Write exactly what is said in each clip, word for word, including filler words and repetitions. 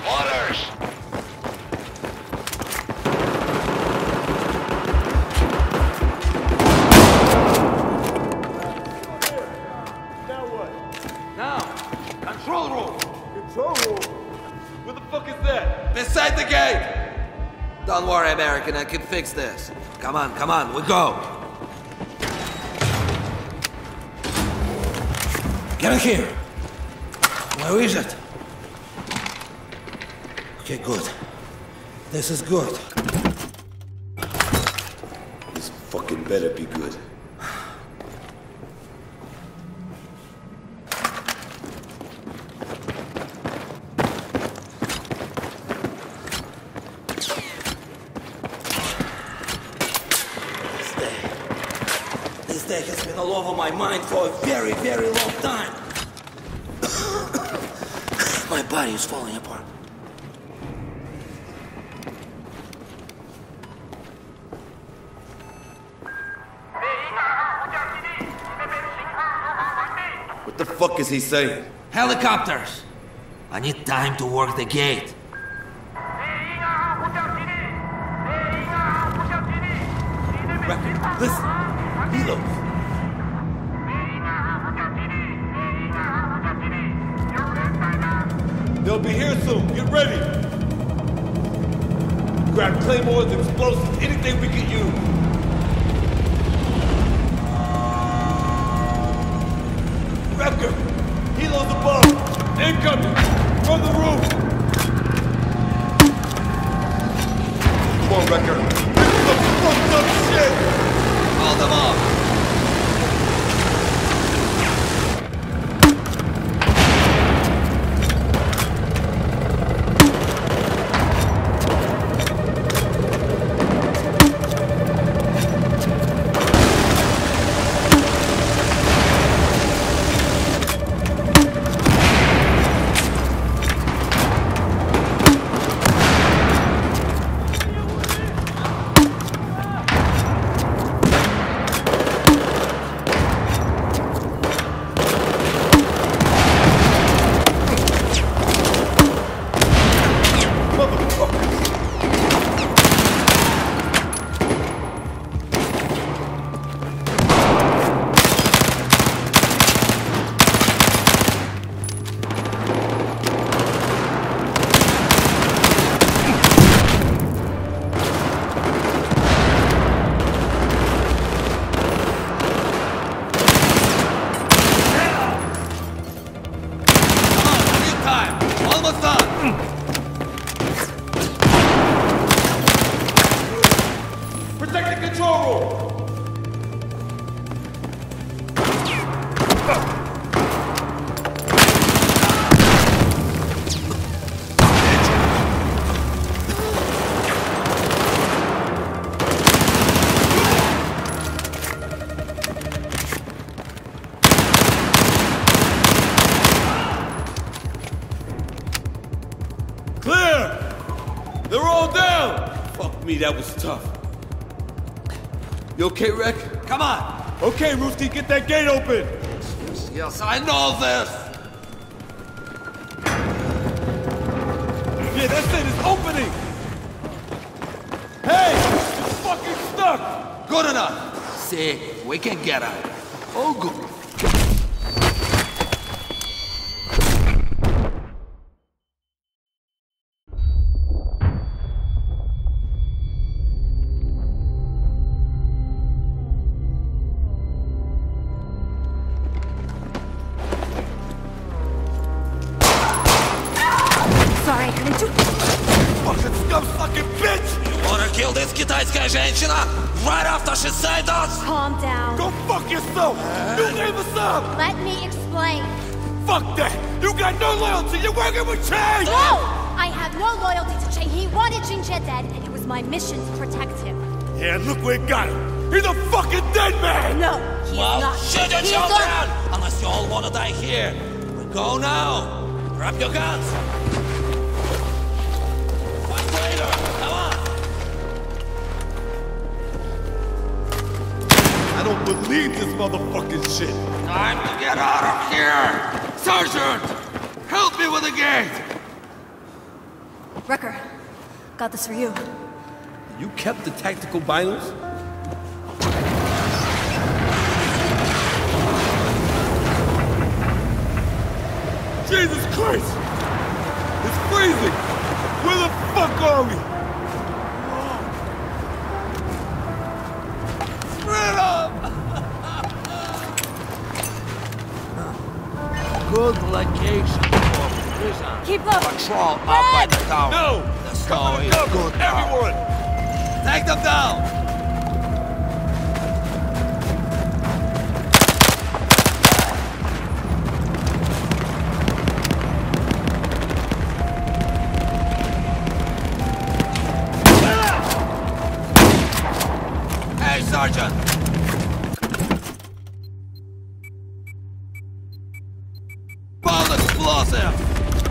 Orders! Now what? Now, control room! Control room? What the fuck is that? Beside the gate! Don't worry, American, I can fix this. Come on, come on, we go! Get in here! Where is it? Okay, good. This is good. This fucking better be good. This day has been all over my mind for a very, very long time. My body is falling apart. What the fuck is he saying? Helicopters! I need time to work the gate. Record, listen. Helos. They'll be here soon. Get ready. Grab claymores, explosives, anything we can use. Wrecker, Helos above. Incoming. From the roof. Come on, Wrecker. This is some fucked up shit. Hold them off! That was tough. You okay, Rek? Come on! Okay, Rooster, get that gate open! Yes, yes, I know this! Yeah, that's it, it's opening! Hey! It's fucking stuck! Good enough! See, we can get out. Oh, good. Китайская женщина right after she said us. Calm down. Go fuck yourself. You gave us up. Let me explain. Fuck that. You got no loyalty. You're working with Chang. No, I have no loyalty to Chang. He wanted Jinjie dead, and it was my mission to protect him. Yeah, look where it got him. He's a fucking dead man. No, he's well, not. shoot your he's children, not. unless you all want to die here. We go now. Grab your guns. Fight later. Come on. I don't believe this motherfucking shit. Time to get out of here! Sergeant! Help me with the gate! Wrecker, got this for you. You kept the tactical binos? Jesus Christ! It's freezing! Where the fuck are we? Freedom! Good location for prison. Keep up! Patrol up by the tower. No! The snow Cover the is cover! good now. Everyone! Take them down! Hey, Sergeant! Ball explosive!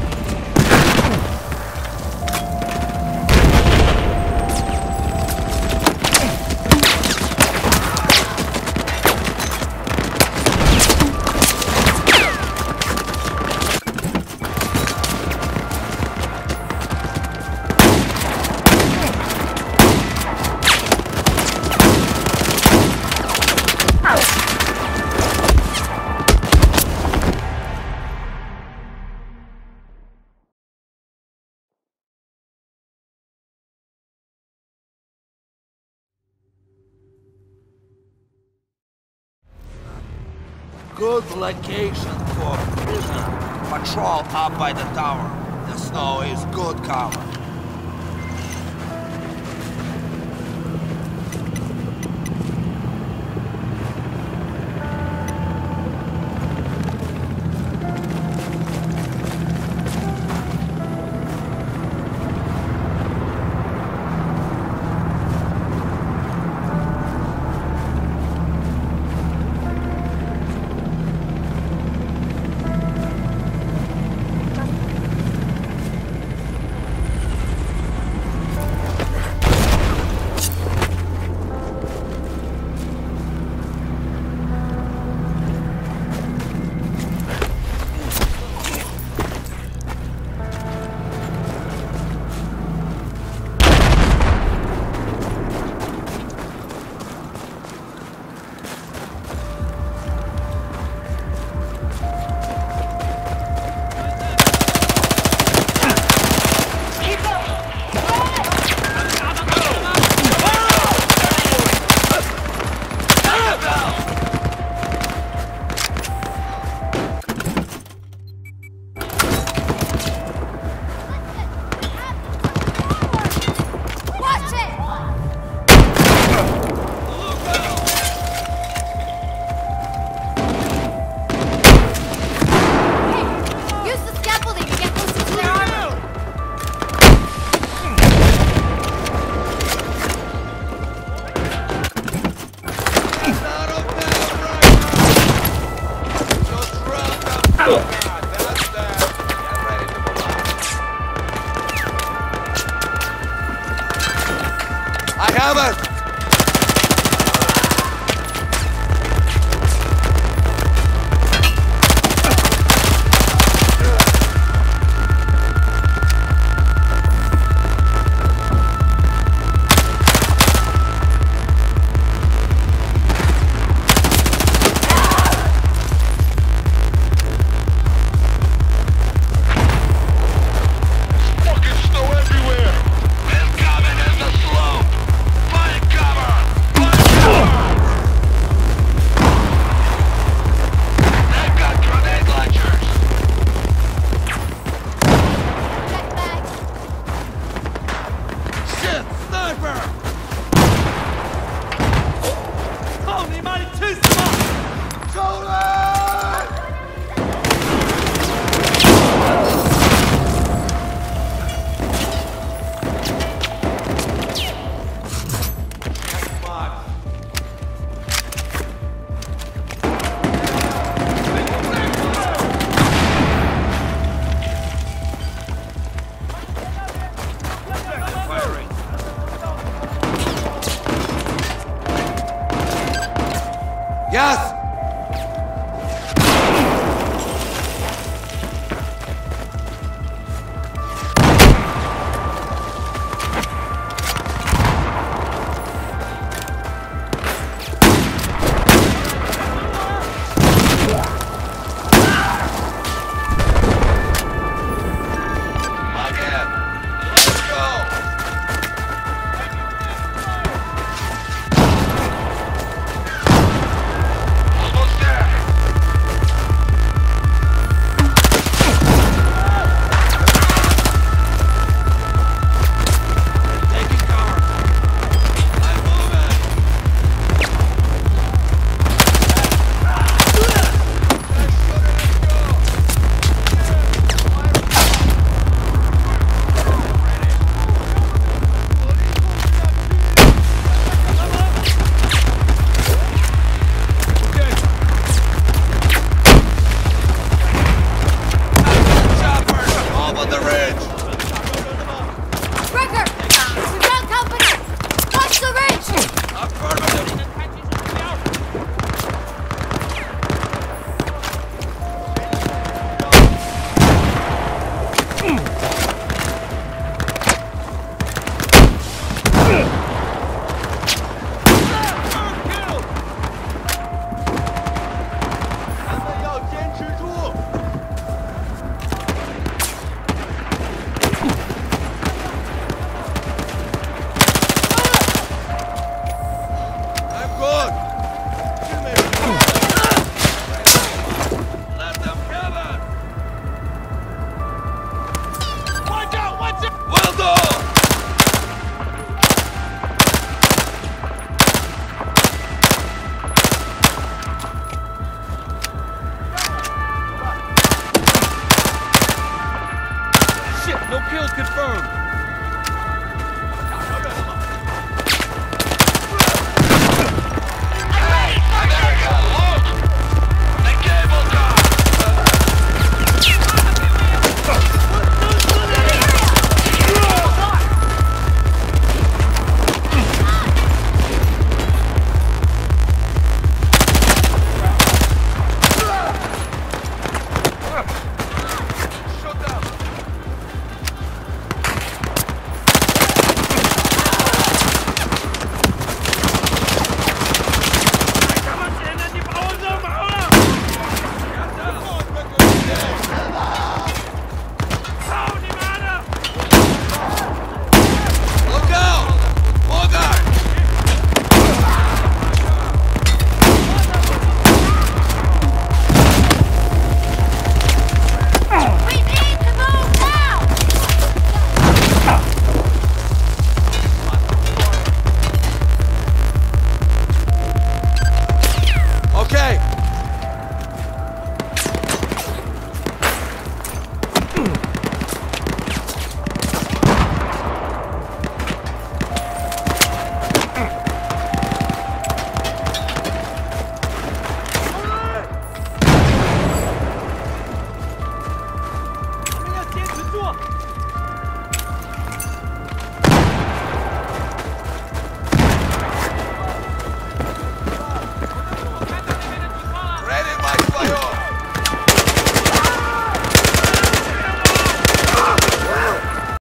Good location for prison. Patrol up by the tower. The snow is good cover. I have it! Yes! No kills confirmed.